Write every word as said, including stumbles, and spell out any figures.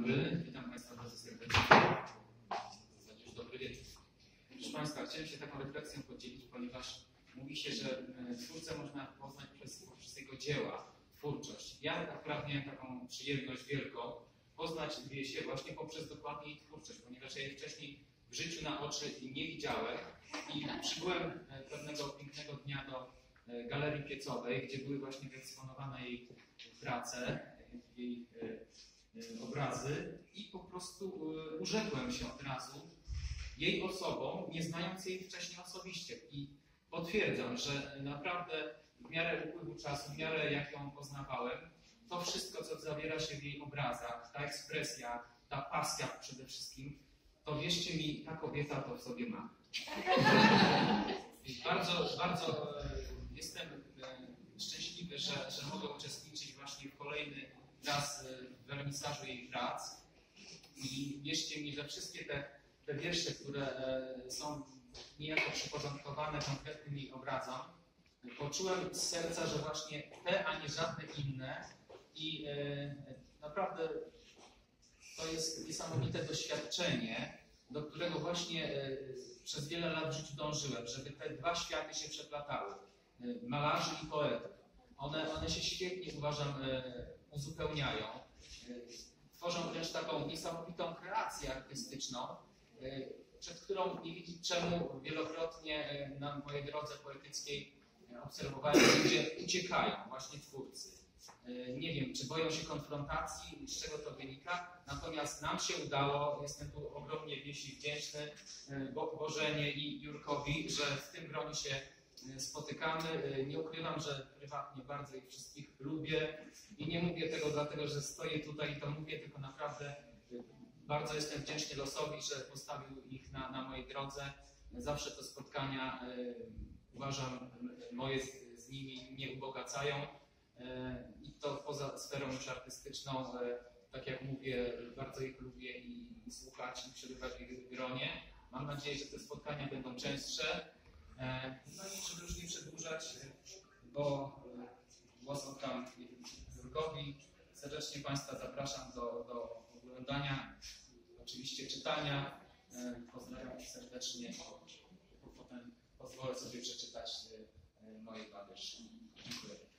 dobry, witam Państwa bardzo serdecznie. W zasadzie już dobry wieczór. Proszę Państwa, chciałem się taką refleksją podzielić, ponieważ mówi się, że twórcę można poznać przez, przez jego dzieła, twórczość. Ja akurat miałem taką przyjemność wielką poznać się właśnie poprzez dokładnie jej twórczość, ponieważ ja jej wcześniej w życiu na oczy nie widziałem i przybyłem pewnego pięknego dnia do Galerii Piecowej, gdzie były właśnie wyeksponowane jej prace, jej obrazy i po prostu urzekłem się od razu jej osobą, nie znając jej wcześniej osobiście. I potwierdzam, że naprawdę w miarę upływu czasu, w miarę jak ją poznawałem, to wszystko, co zawiera się w jej obrazach, ta ekspresja, ta pasja przede wszystkim, to wierzcie mi, ta kobieta to w sobie ma. I bardzo, bardzo jestem szczęśliwy, że, że mogę uczestniczyć właśnie w kolejny raz w wernisażu jej prac. I wierzcie mi, że wszystkie te, te wiersze, które są niejako przyporządkowane konkretnym jej obrazom, poczułem z serca, że właśnie te, a nie żadne inne. I e, naprawdę to jest niesamowite doświadczenie, do którego właśnie e, przez wiele lat w życiu dążyłem, żeby te dwa światy się przeplatały. E, malarzy i poetów. One, one się świetnie, uważam, e, uzupełniają. E, tworzą wręcz taką niesamowitą kreację artystyczną, e, przed którą nie wiedzieć czemu wielokrotnie e, na mojej drodze poetyckiej e, obserwowałem, że ludzie uciekają, właśnie twórcy. Nie wiem, czy boją się konfrontacji, z czego to wynika, natomiast nam się udało, jestem tu ogromnie Wiesi wdzięczny Bo Bożenie i Jurkowi, że w tym gronie się spotykamy. Nie ukrywam, że prywatnie bardzo ich wszystkich lubię i nie mówię tego dlatego, że stoję tutaj i to mówię, tylko naprawdę bardzo jestem wdzięczny losowi, że postawił ich na, na mojej drodze. Zawsze te spotkania, uważam, moje z, z nimi mnie ubogacają. I to poza sferą już artystyczną, tak jak mówię, bardzo ich lubię i, i słuchać i przebywać w ich gronie. Mam nadzieję, że te spotkania będą częstsze. No i żeby już nie przedłużać, bo głos oddam Jurkowi. Serdecznie Państwa zapraszam do, do oglądania, oczywiście czytania. Pozdrawiam serdecznie. Potem pozwolę sobie przeczytać moje dwa wiersze. Dziękuję.